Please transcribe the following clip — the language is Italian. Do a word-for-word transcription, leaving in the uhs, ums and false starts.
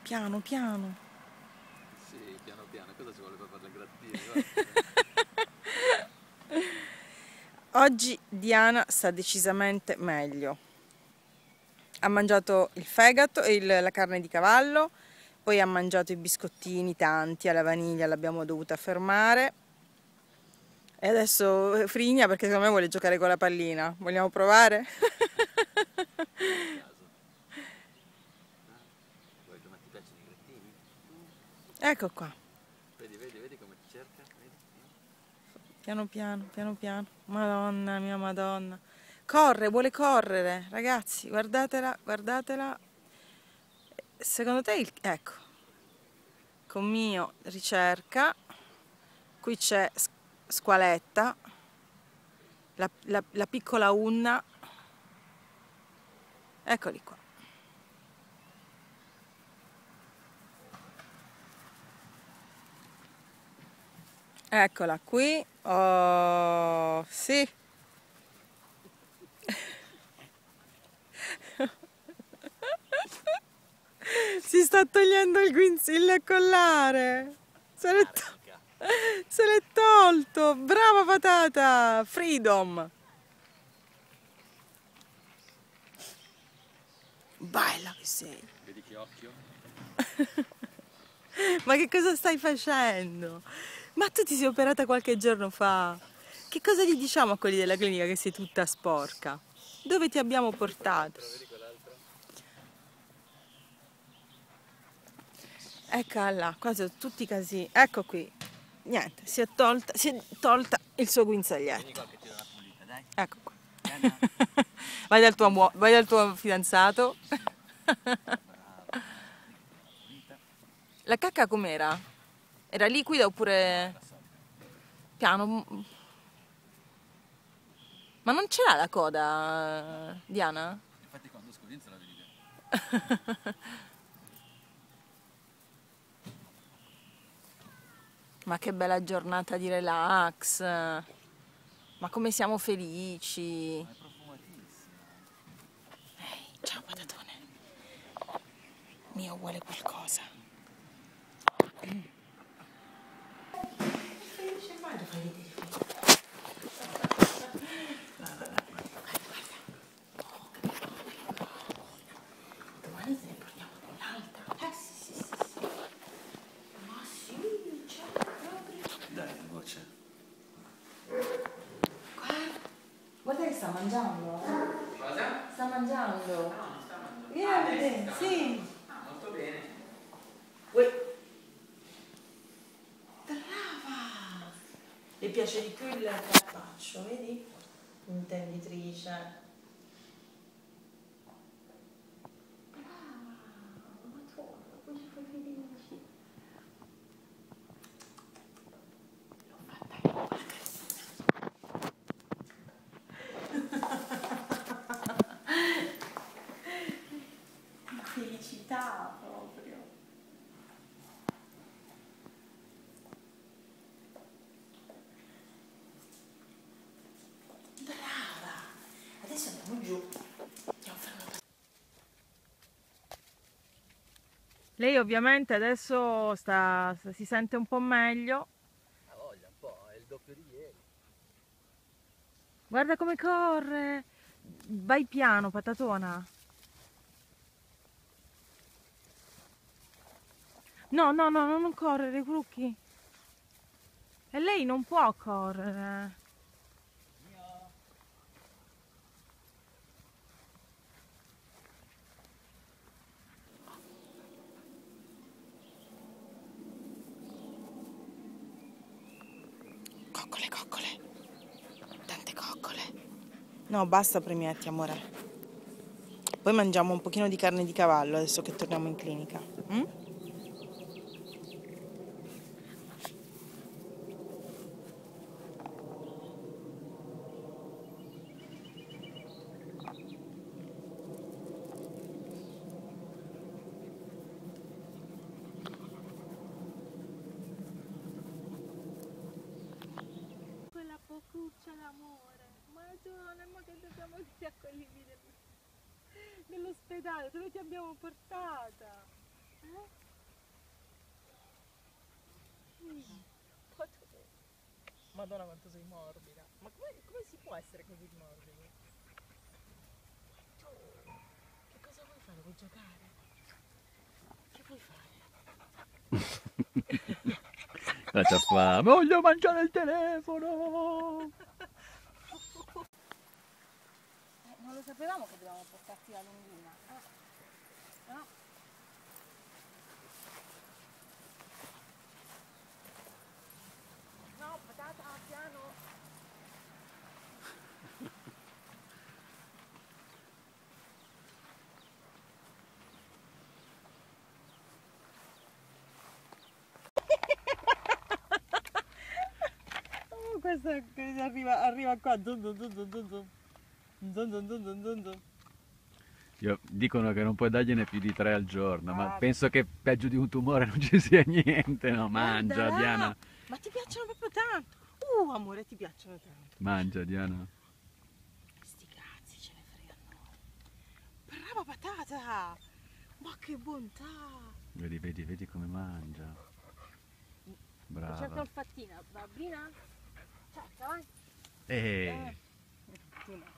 Piano, piano. Sì, piano piano, cosa ci vuole per fare le grattine? Oggi Diana sta decisamente meglio. Ha mangiato il fegato e il, la carne di cavallo, poi ha mangiato i biscottini tanti alla vaniglia, l'abbiamo dovuta fermare. E adesso frigna perché secondo me vuole giocare con la pallina. Vogliamo provare? Vuoi come ti piacciono i grattini? Ecco qua. Vedi, vedi, vedi come ti cerca? Vedi? Piano piano, piano piano. Madonna mia Madonna. Corre, vuole correre. Ragazzi, guardatela, guardatela. Secondo te il... Ecco. Con mio ricerca. Qui c'è Squaletta. La, la, la piccola Unna. Eccoli qua. Eccola qui. Oh, sì. Si sta togliendo il guinzaglio il collare. Se l'è, to- se l'è tolto. Brava patata. Freedom. Bella che sei. Vedi che occhio? Ma che cosa stai facendo? Ma tu ti sei operata qualche giorno fa. Che cosa gli diciamo a quelli della clinica che sei tutta sporca? Dove ti abbiamo portato? Vedi quell'altro? Eccola là, qua sono tutti casini. Ecco qui. Niente, si è tolta, si è tolta il suo guinzaglietto. Vieni qua che ti do una pulita, dai. Ecco qua. Vieni. Vai dal tuo, uo- vai dal tuo fidanzato. La cacca com'era? Era liquida oppure piano? Ma non ce l'ha la coda, Diana? Infatti quando scovinza la vedi. Ma che bella giornata di relax. Ma come siamo felici. È profumatissima. Ehi, ciao patatone. Mio vuole qualcosa. Mm. Felice mai lo fai vedere. Domani te ne portiamo un'altra. Eh sì, sì, sì, sì. Ma sì, c'è proprio. Dai, la voce. Guarda, guarda che sta mangiando. Cosa? Sta mangiando. No, non sta mangiando. Vieni a vedere, sì. Ah, molto bene. Uè. Brava! Le piace di più il carpaccio, vedi? Intenditrice. Brava! Madonna, come ci fai felici. L'ho fatta io, guarda. La felicità proprio. Brava! Adesso andiamo giù. Andiamo a fare una... Lei ovviamente adesso sta, sta- si sente un po' meglio. Ha voglia un po', è il doppio di ieri. Guarda come corre. Vai piano, patatona. No, no, no, non correre, Crucchi. E lei non può correre. Coccole, coccole. Tante coccole. No, basta premietti, amore. Poi mangiamo un pochino di carne di cavallo adesso che torniamo in clinica. Mm? Quella pocuccia d'amore. Madonna, ma che dobbiamo dire a quelli lì del- dell'ospedale? Dove ti abbiamo portata? Madonna quanto sei morbida. Ma come, come si può essere così morbidi? Tu, che cosa vuoi fare? Vuoi giocare? Che vuoi fare? Lascia fare, voglio mangiare il telefono! Eh, non lo sapevamo che dovevamo portarti la lunghina. Eh. No. No, patata, piano. Oh, questa arriva, arriva qua. Dun dun dun dun dun dun. Dun dun dun dun dun dun. Io- dicono che non puoi dargliene più di tre al giorno, ma Ah, penso che peggio di un tumore non ci sia niente. No, mangia guarda là. Diana, Ma ti piacciono proprio tanto. Uh, amore, ti piacciono tanto. mangia Diana. Sti cazzi ce ne fregano. Brava patata. Ma che bontà. Vedi, vedi, vedi come mangia. Cerca Brava. olfattina, bambina. Cerca, vai. Eh, Eh. Tu no.